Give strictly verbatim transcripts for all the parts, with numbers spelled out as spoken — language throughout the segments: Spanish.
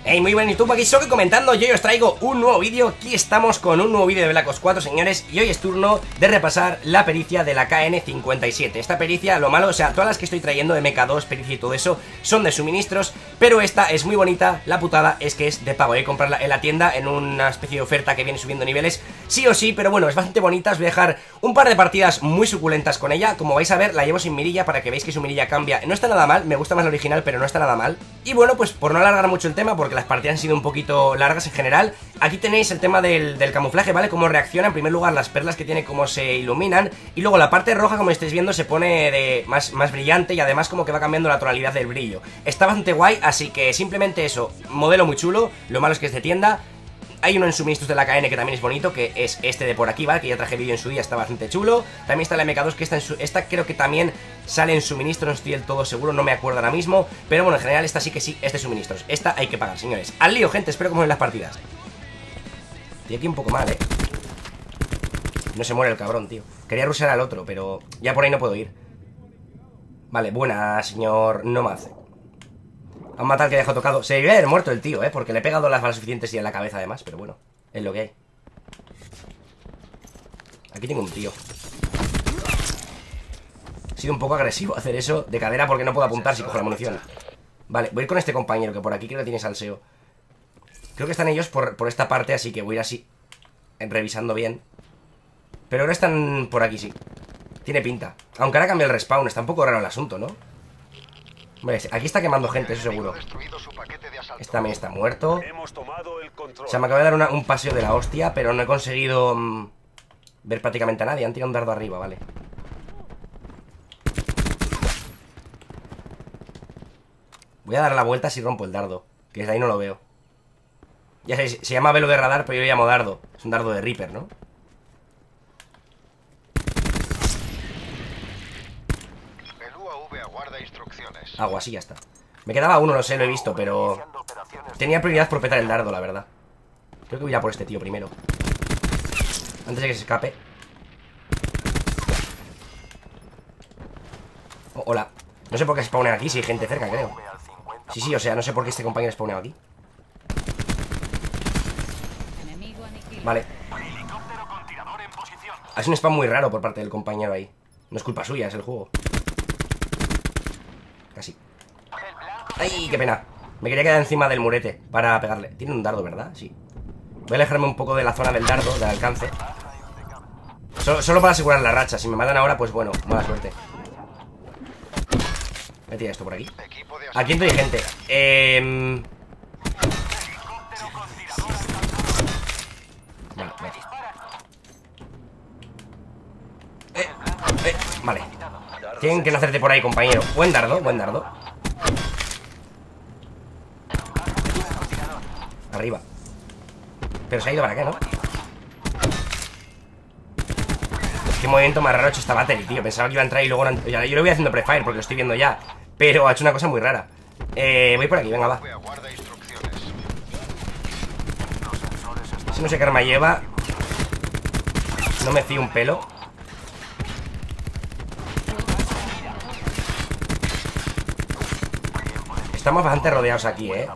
Hey, muy buen YouTube, aquí Soki comentando. Yo os traigo un nuevo vídeo. Aquí estamos con un nuevo vídeo de Black Ops cuatro, señores. Y hoy es turno de repasar la pericia de la K N cincuenta y siete. Esta pericia, lo malo, o sea, todas las que estoy trayendo de M K dos, pericia y todo eso son de suministros, pero esta es muy bonita. La putada es que es de pago. Hay que comprarla en la tienda en una especie de oferta que viene subiendo niveles sí o sí, pero bueno, es bastante bonita. Os voy a dejar un par de partidas muy suculentas con ella. Como vais a ver, la llevo sin mirilla para que veáis que su mirilla cambia. No está nada mal, me gusta más la original, pero no está nada mal. Y bueno, pues por no alargar mucho el tema, porque las partidas han sido un poquito largas en general, aquí tenéis el tema del, del camuflaje, ¿vale? Cómo reacciona, en primer lugar las perlas que tiene, cómo se iluminan, y luego la parte roja, como estáis viendo, se pone de más, más brillante, y además como que va cambiando la tonalidad del brillo. Está bastante guay, así que simplemente eso, modelo muy chulo. Lo malo es que es de tienda. Hay uno en suministros de la K N que también es bonito, que es este de por aquí, ¿vale? Que ya traje vídeo en su día, está bastante chulo. También está la M K dos, que está en su... esta creo que también sale en suministro, no estoy del todo seguro, no me acuerdo ahora mismo. Pero bueno, en general esta sí que sí, es de suministros. Esta hay que pagar, señores. Al lío, gente, espero que mueven las partidas. Estoy aquí un poco mal, ¿eh? No se muere el cabrón, tío. Quería rushear al otro, pero ya por ahí no puedo ir. Vale, buena, señor Nomad. Han matado al que dejó tocado. Se debe haber muerto el tío, eh, porque le he pegado las balas suficientes y en la cabeza además. Pero bueno, es lo que hay. Aquí tengo un tío. Ha sido un poco agresivo hacer eso de cadera porque no puedo apuntar si cojo la munición. Vale, voy a ir con este compañero que por aquí creo que tiene salseo. Creo que están ellos por, por esta parte, así que voy a ir así revisando bien. Pero ahora están por aquí, sí. Tiene pinta. Aunque ahora cambia el respawn, está un poco raro el asunto, ¿no? Vale, aquí está quemando gente, eso seguro. Este también está muerto. O sea, me acaba de dar una, un paseo de la hostia, pero no he conseguido mmm, ver prácticamente a nadie. Han tirado un dardo arriba, vale. Voy a dar la vuelta si rompo el dardo, que desde ahí no lo veo. Ya sé, se llama velo de radar, pero yo llamo dardo. Es un dardo de Reaper, ¿no? Agua, así ya está. Me quedaba uno, no sé, lo he visto, pero tenía prioridad por petar el dardo, la verdad. Creo que voy a ir a por este tío primero, antes de que se escape. Oh, hola. No sé por qué se spawnea aquí, si hay gente cerca, creo. Sí, sí, o sea, no sé por qué este compañero spawnea aquí. Vale. Es un spam muy raro por parte del compañero ahí. No es culpa suya, es el juego. Casi. ¡Ay, qué pena! Me quería quedar encima del murete para pegarle. Tiene un dardo, ¿verdad? Sí. Voy a alejarme un poco de la zona del dardo, del alcance. Solo, solo para asegurar la racha. Si me matan ahora, pues bueno, mala suerte. Voy a tirar esto por aquí. Aquí hay gente. Eh... Vale, vale. Eh, eh, vale. Tienen que no hacerte por ahí, compañero. Buen dardo, buen dardo. Arriba. Pero se ha ido para acá, ¿no? Qué movimiento más raro ha hecho esta battery, tío. Pensaba que iba a entrar y luego no... Yo lo voy haciendo prefire porque lo estoy viendo ya. Pero ha hecho una cosa muy rara. Eh, voy por aquí, venga, va. Si no sé qué arma lleva. No me fío un pelo. Estamos bastante rodeados aquí, eh.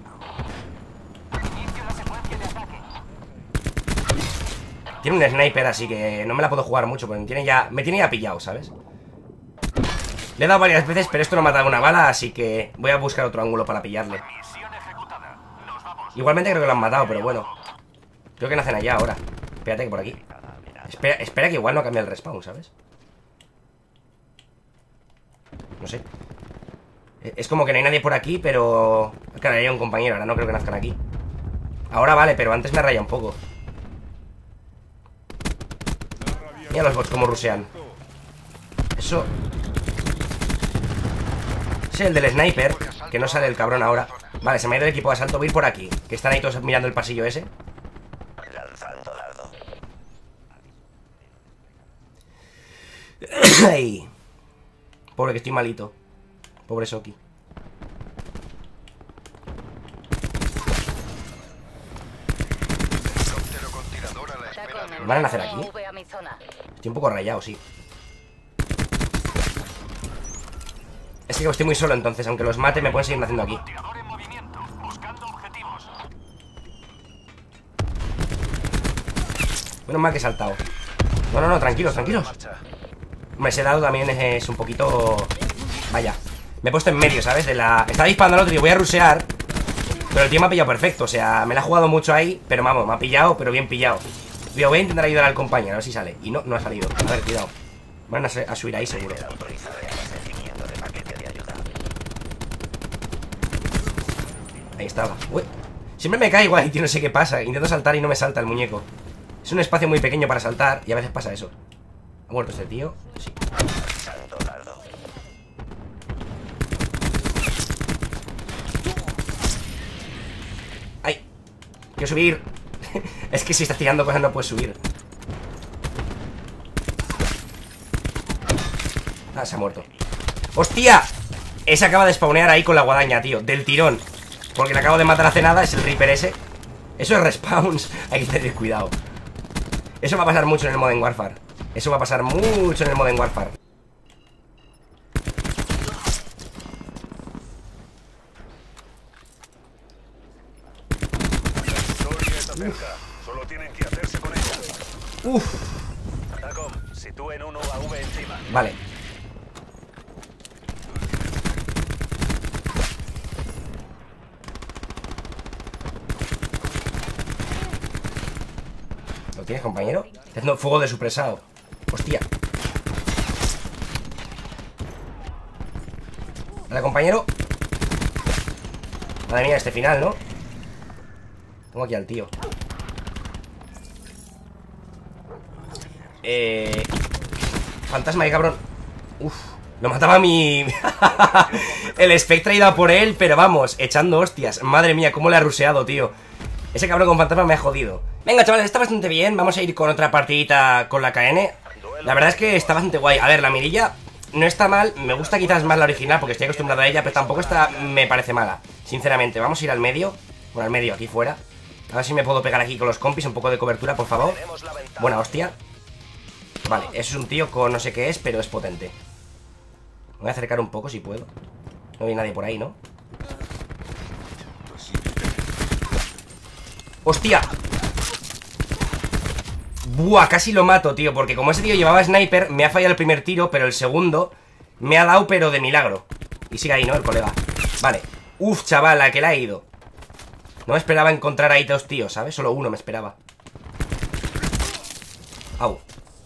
Tiene un sniper, así que no me la puedo jugar mucho, porque me tiene ya, me tiene ya pillado, ¿sabes? Le he dado varias veces, pero esto no me ha dado una bala, así que voy a buscar otro ángulo para pillarle. Igualmente creo que lo han matado, pero bueno. Creo que nacen allá ahora. Espérate que por aquí. Espera, espera que igual no cambia el respawn, ¿sabes? No sé. Es como que no hay nadie por aquí, pero... Claro, hay un compañero, ahora no creo que nazcan aquí. Ahora vale, pero antes me raya un poco. Mira los bots como rushean. Eso... Ese es el del sniper, que no sale el cabrón ahora. Vale, se me ha ido el equipo de asalto. Voy a ir por aquí, que están ahí todos mirando el pasillo ese. Ay. Pobre, que estoy malito. Pobre Soki. ¿Me van a hacer aquí? Estoy un poco rayado, sí. Es que estoy muy solo, entonces aunque los mate me pueden seguir haciendo aquí. Menos mal que he saltado. No, no, no, tranquilos, tranquilos. Hombre, ese dado también es, es un poquito... Vaya. Me he puesto en medio, ¿sabes? De la... Estaba disparando al otro y voy a rusear. Pero el tío me ha pillado perfecto. O sea, me la ha jugado mucho ahí. Pero vamos, me ha pillado, pero bien pillado. Voy a intentar ayudar al compañero, a ver si sale. Y no, no ha salido. A ver, cuidado. Van a, a subir ahí seguro. Ahí estaba. Uy. Siempre me caigo ahí, tío, no sé qué pasa. Intento saltar y no me salta el muñeco. Es un espacio muy pequeño para saltar y a veces pasa eso. ¿Ha muerto este tío? Sí. ¡Ay! Quiero subir. Es que si estás tirando cosas no puedes subir. Ah, se ha muerto. ¡Hostia! Ese acaba de spawnear ahí con la guadaña, tío. Del tirón. Porque le acabo de matar hace nada. Es el Reaper ese. Eso es respawns. Hay que tener cuidado. Eso va a pasar mucho en el Modern Warfare. Eso va a pasar mucho en el Modern Warfare. Solo tienen que hacerse con ella. Uf. Tacom, sitúen un U A V encima. Vale. ¿Lo tienes, compañero? Está haciendo fuego de supresado. Hostia. Vale, compañero. Madre mía, este final, ¿no? Tengo aquí al tío. Eh... Fantasma, ahí, cabrón. Uf, lo mataba mi... El Spectre ha ido a por él, pero vamos, echando hostias. Madre mía, cómo le ha ruseado, tío. Ese cabrón con fantasma me ha jodido. Venga, chavales, está bastante bien. Vamos a ir con otra partidita con la K N. La verdad es que está bastante guay. A ver, la mirilla no está mal. Me gusta quizás más la original porque estoy acostumbrado a ella, pero tampoco está, me parece mala, sinceramente. Vamos a ir al medio. Bueno, al medio, aquí fuera. A ver si me puedo pegar aquí con los compis. Un poco de cobertura, por favor. Buena hostia. Vale, eso es un tío con no sé qué es, pero es potente. Me voy a acercar un poco si puedo. No hay nadie por ahí, ¿no? ¡Hostia! Buah, casi lo mato, tío. Porque como ese tío llevaba sniper, me ha fallado el primer tiro, pero el segundo me ha dado, pero de milagro. Y sigue ahí, ¿no? El colega. Vale. Uf, chaval, a que la he ido. No me esperaba encontrar ahí dos tíos, ¿sabes? Solo uno me esperaba. Au.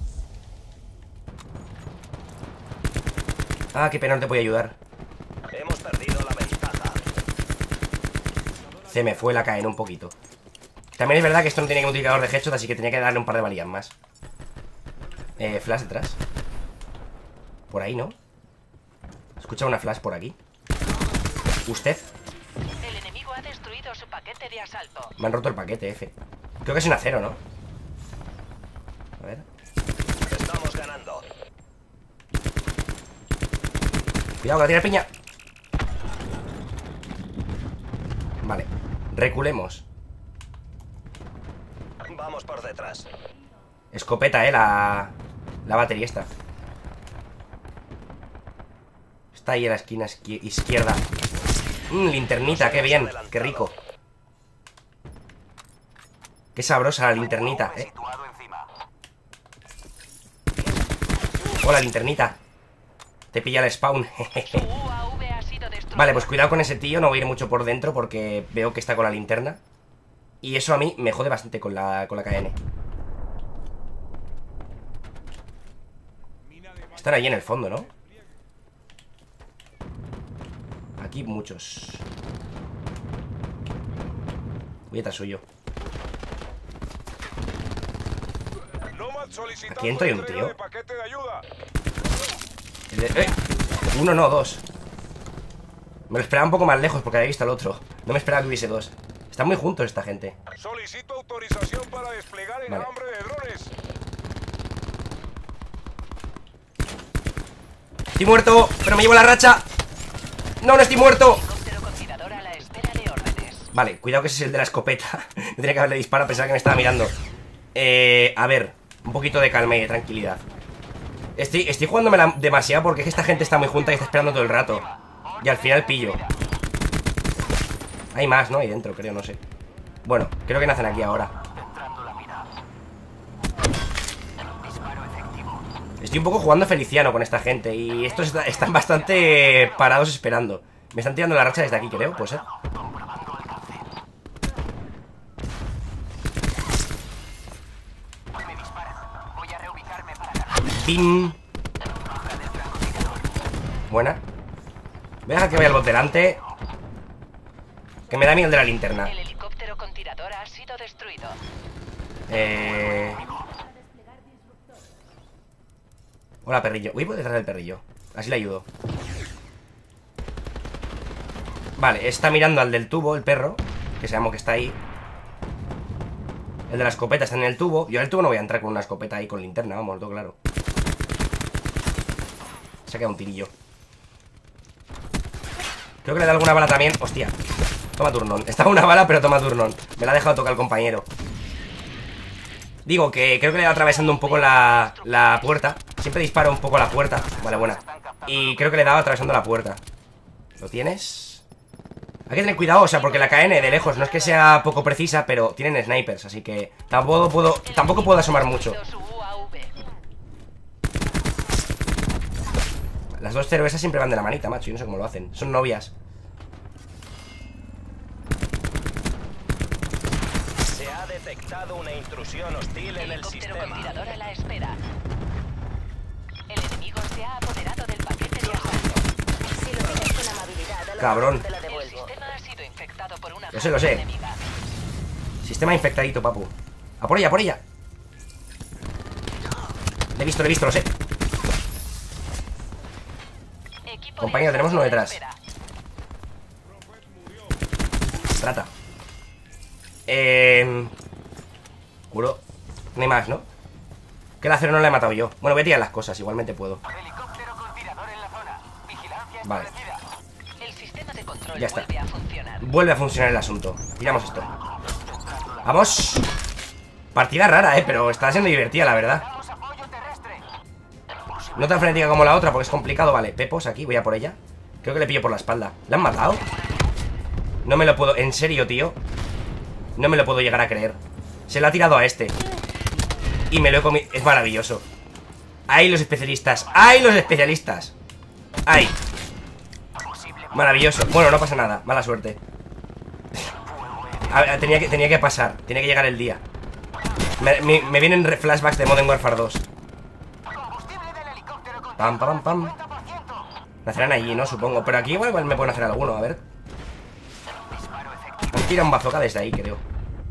Ah, qué pena, no te voy a ayudar. Hemos perdido la ventaja. Se me fue la K N un poquito. También es verdad que esto no tiene que multiplicador de headshot, así que tenía que darle un par de balas más. Eh, flash detrás. Por ahí, ¿no? Escucha una flash por aquí. ¿Usted? El enemigo ha destruido su paquete de asalto. Me han roto el paquete, F. Creo que es un acero, ¿no? A ver. Estamos ganando. Cuidado, que la tira piña. Vale. Reculemos. Vamos por detrás. Escopeta, eh, la... La batería está. Está ahí en la esquina izquierda. Mmm, linternita, qué bien, qué rico. Qué sabrosa la linternita, eh. Hola, linternita. Te pilla el spawn. Vale, pues cuidado con ese tío. No voy a ir mucho por dentro porque veo que está con la linterna. Y eso a mí me jode bastante con la, con la K N. Están ahí en el fondo, ¿no? Aquí muchos. Voy atrás suyo. Aquí entra un tío. El de, ¡eh! Uno no, dos. Me lo esperaba un poco más lejos porque había visto al otro. No me esperaba que hubiese dos. Están muy juntos esta gente. Solicito autorización para desplegar el vale. alambre de drones. Estoy muerto, pero me llevo la racha. No, no estoy muerto. Vale, cuidado que ese es el de la escopeta. No tenía que haberle disparado, pensaba que me estaba mirando. Eh, a ver, un poquito de calma y de tranquilidad. Estoy, estoy jugándomela demasiado porque es que esta gente está muy junta y está esperando todo el rato. Y al final pillo. Hay más, ¿no? Ahí dentro, creo, no sé. Bueno, creo que nacen aquí ahora. Estoy un poco jugando Feliciano con esta gente. Y estos está, están bastante parados esperando. Me están tirando la racha desde aquí, creo, puede ser. ¡Pim! Buena. Voy a dejar que vaya el bot delante. Que me da miedo el de la linterna. El helicóptero con tirador ha sido destruido. Eh... Hola, perrillo. Voy por detrás del perrillo. Así le ayudo. Vale, está mirando al del tubo, el perro. Que sabemos que está ahí. El de la escopeta está en el tubo. Yo al tubo no voy a entrar con una escopeta ahí con linterna, vamos, todo claro. Se ha quedado un tirillo. Creo que le da alguna bala también. Hostia. Toma turnón. Estaba una bala, pero toma turnón. Me la ha dejado tocar el compañero. Digo que creo que le va atravesando un poco la, la puerta. Siempre disparo un poco la puerta. Vale, buena. Y creo que le daba atravesando la puerta. ¿Lo tienes? Hay que tener cuidado, o sea, porque la K N de lejos no es que sea poco precisa, pero tienen snipers, así que tampoco puedo, tampoco puedo asomar mucho. Las dos cervezas siempre van de la manita, macho. Yo no sé cómo lo hacen. Son novias. Se ha detectado una intrusión hostil en el sistema. Con tirador a la espera. El enemigo se ha apoderado del paquete de asalto. Si lo miras con amabilidad, a lo Cabrón. mejor te la devuelvo. El sistema ha sido infectado por una Lo sé, lo sé. enemiga. Sistema infectadito, papu. A por ella, a por ella. Le he visto, le he visto, lo sé. Equipo Compañero, de tenemos uno asalto a la detrás. espera. Trata. Eh... Curo. No hay más, ¿no? Que el acero no le he matado yo. Bueno, voy a tirar las cosas, igualmente puedo. Helicóptero con tirador en la zona. Vigilancia Vale. establecida. El sistema de control Ya está. vuelve a funcionar. Vuelve a funcionar el asunto. Tiramos esto. ¡Vamos! Partida rara, eh, pero está siendo divertida, la verdad. Damos apoyo terrestre. No tan frenética como la otra, porque es complicado. Vale, Pepos aquí, voy a por ella. Creo que le pillo por la espalda. ¿La han matado? No me lo puedo... ¿En serio, tío? No me lo puedo llegar a creer. Se lo ha tirado a este. Y me lo he comido... Es maravilloso. ¡Ay, los especialistas! ¡Ay, los especialistas! ¡Ay! Maravilloso. Bueno, no pasa nada. Mala suerte. A ver, tenía que, tenía que pasar. Tenía que llegar el día. Me, me, me vienen flashbacks de Modern Warfare dos. Pam, pam, pam. Nacerán allí, ¿no? Supongo. Pero aquí igual, igual me pueden hacer alguno. A ver. Han tirado un bazooka desde ahí, creo.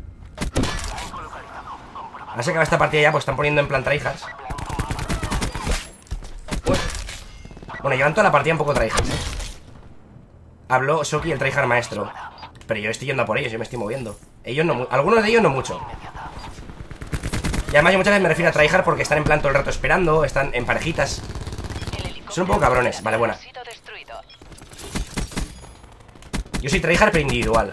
Ahora se acaba esta partida ya, pues están poniendo en plan traijas. Uy. Bueno, llevan toda la partida un poco traijas, ¿eh? Habló Soki, el tryhard maestro. Pero yo estoy yendo a por ellos, yo me estoy moviendo. Ellos no, algunos de ellos no mucho. Y además yo muchas veces me refiero a tryhard porque están en plan todo el rato esperando. Están en parejitas. Son un poco cabrones, vale, buena. Yo soy tryhard pero individual.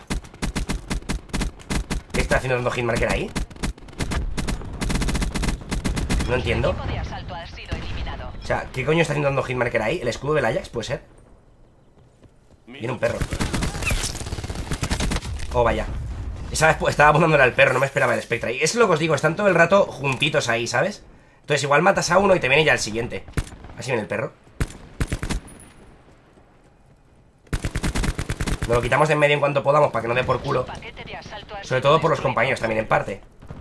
¿Qué está haciendo dando hitmarker ahí? No entiendo. O sea, ¿qué coño está haciendo dando hitmarker ahí? ¿El escudo del Ajax? Puede ser. Viene un perro. Oh, vaya. Esa vez estaba apuntándole al perro, no me esperaba el Spectre ahí. Es lo que os digo, están todo el rato juntitos ahí, ¿sabes? Entonces igual matas a uno y te viene ya el siguiente. Así viene el perro. Nos lo quitamos de en medio en cuanto podamos para que no dé por culo. Sobre todo por los compañeros también, en parte.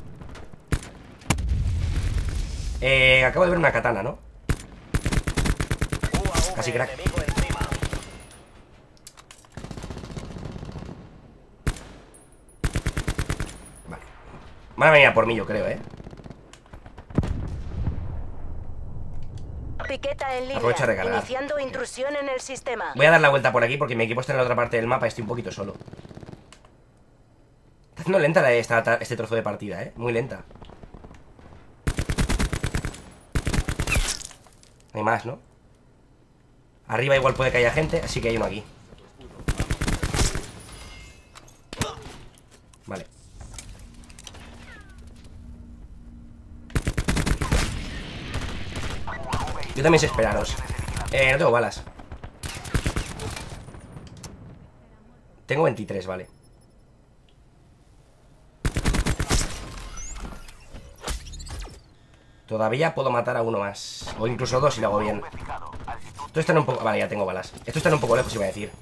Eh, acabo de ver una katana, ¿no? Casi crack. Vale. Van a venir a por mí, yo creo, ¿eh? Piqueta en línea. Aprovecha a recargar. Iniciando intrusión en el sistema. Voy a dar la vuelta por aquí porque mi equipo está en la otra parte del mapa y estoy un poquito solo. Está haciendo lenta la- esta- este trozo de partida, ¿eh? Muy lenta. No hay más, ¿no? Arriba igual puede que haya gente, así que hay uno aquí. Vale. Yo también sé esperaros. Eh, no tengo balas. Tengo veintitrés, vale. Todavía puedo matar a uno más. O incluso dos si lo hago bien. Esto está un poco... Vale, ya tengo balas. Esto está un poco lejos, iba a decir.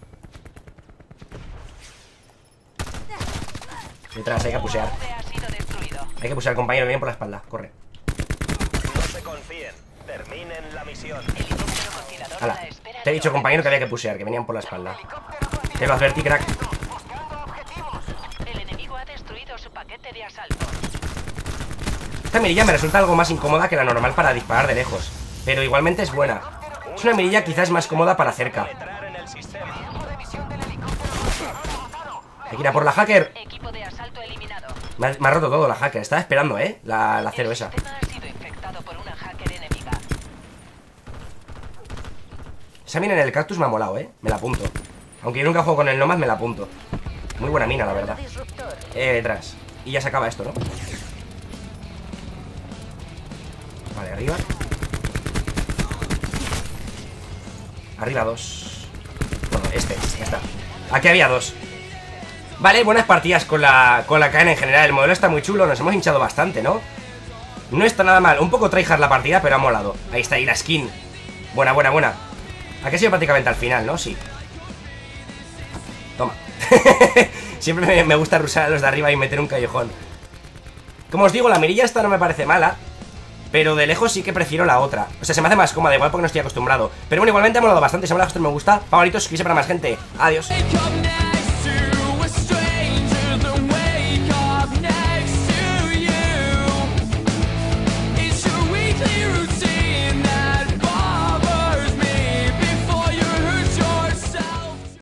Detrás, hay que pusear. Hay que pusear al compañero que viene por la espalda. Corre. No se confíen. Terminen la misión. Hala. Te he dicho, compañero, que había que pusear, que venían por la espalda. Te lo advertí, crack. El enemigo ha destruido su paquete de asalto. Esta mirilla me resulta algo más incómoda que la normal para disparar de lejos, pero igualmente es buena. Es una mirilla quizás más cómoda para cerca. Entrar en el sistema. Hay que ir a por la hacker. Equipo de asalto eliminado. Me ha, me ha roto todo la hacker. Estaba esperando, ¿eh? La, la cero El esa. sistema ha sido infectado por una hacker enemiga. Esa mina en el cactus me ha molado, ¿eh? Me la apunto. Aunque yo nunca juego con el Nomad, me la apunto. Muy buena mina, la verdad. Disruptor. Eh, detrás. Y ya se acaba esto, ¿no? Vale, arriba. Arriba dos. Bueno, este, ya está. Aquí había dos. Vale, buenas partidas con la, con la K N en general. El modelo está muy chulo, nos hemos hinchado bastante, ¿no? No está nada mal, un poco tryhard la partida, pero ha molado. Ahí está, y la skin. Buena, buena, buena. Aquí ha sido prácticamente al final, ¿no? Sí. Toma. Siempre me, me gusta rusar a los de arriba y meter un callejón. Como os digo, la mirilla esta no me parece mala, pero de lejos sí que prefiero la otra. O sea, se me hace más cómoda, igual porque no estoy acostumbrado. Pero bueno, igualmente ha molado bastante. Si me ha gustado, me gusta. Favoritos, suscribirse para más gente. Adiós.